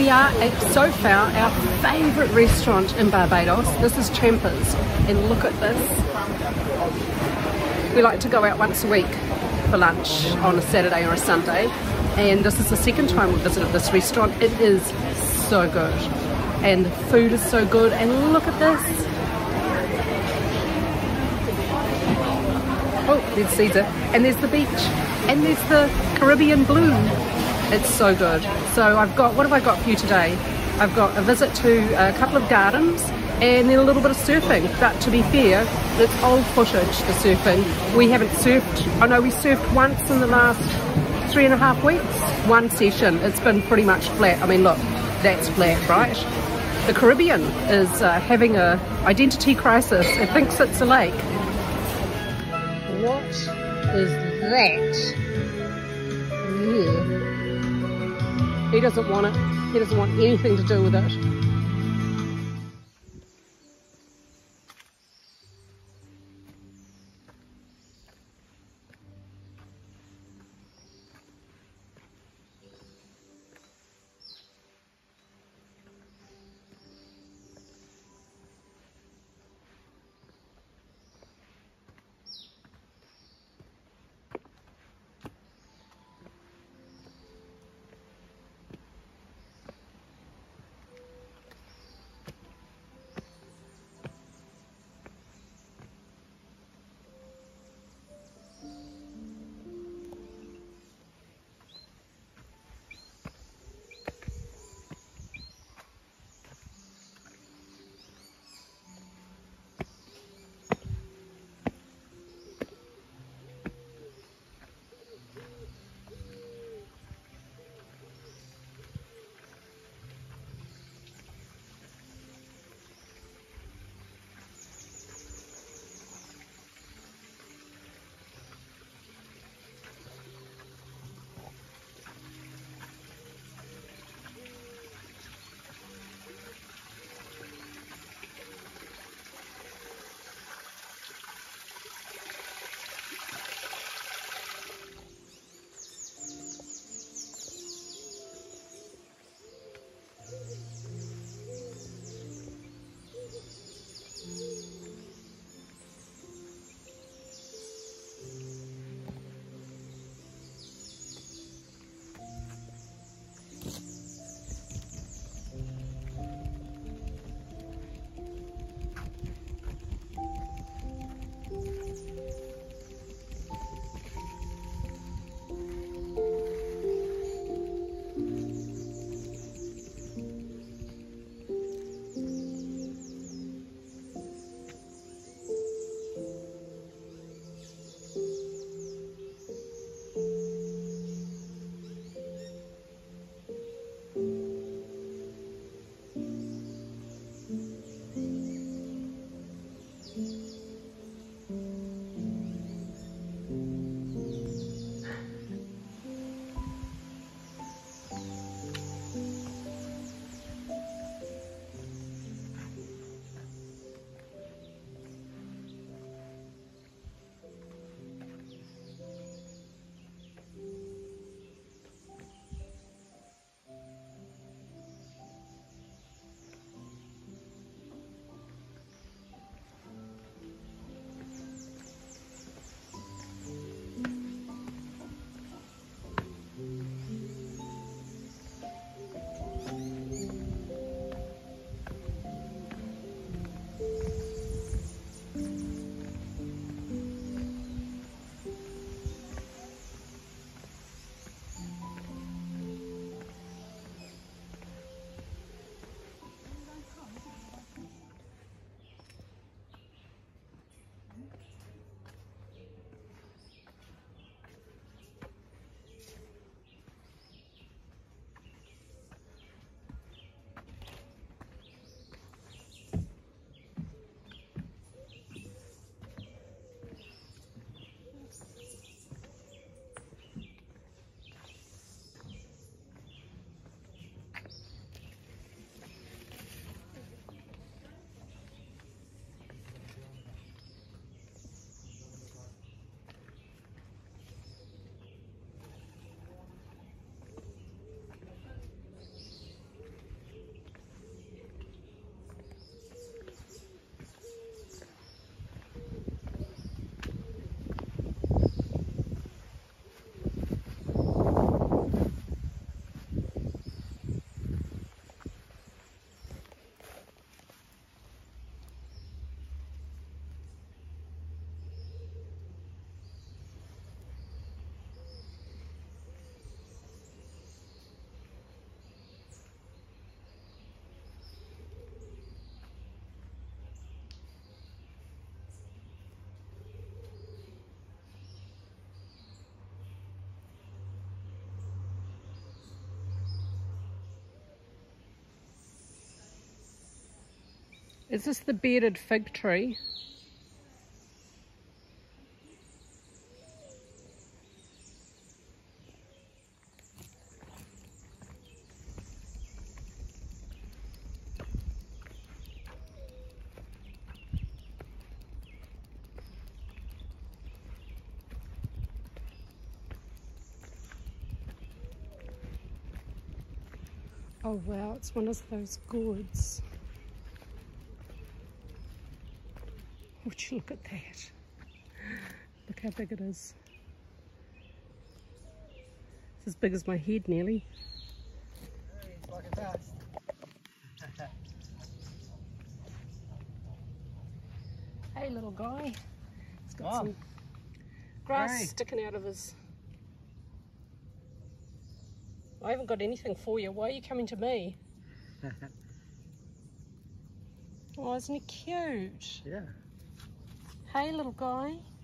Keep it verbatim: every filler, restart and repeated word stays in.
We are at, so far, our favourite restaurant in Barbados. This is Champers, and look at this. We like to go out once a week for lunch on a Saturday or a Sunday, and this is the second time we've visited this restaurant. It is so good, and the food is so good, and look at this. Oh, there's Caesar, and there's the beach, and there's the Caribbean blue. It's so good. So I've got, what have I got for you today? I've got a visit to a couple of gardens and then a little bit of surfing. But to be fair, it's old footage, the surfing. We haven't surfed, I know we surfed once in the last three and a half weeks. One session, it's been pretty much flat. I mean, look, that's flat, right? The Caribbean is uh, having a identity crisis. It thinks it's a lake. What is that? Yeah. He doesn't want it. He doesn't want anything to do with it. Is this the bearded fig tree? Oh wow, it's one of those gourds. Would you look at that? Look how big it is. It's as big as my head nearly. It's like a dust. Hey little guy. He's got Oh. some grass Hey. sticking out of his... I haven't got anything for you. Why are you coming to me? Oh, isn't he cute? Yeah. Hey little guy.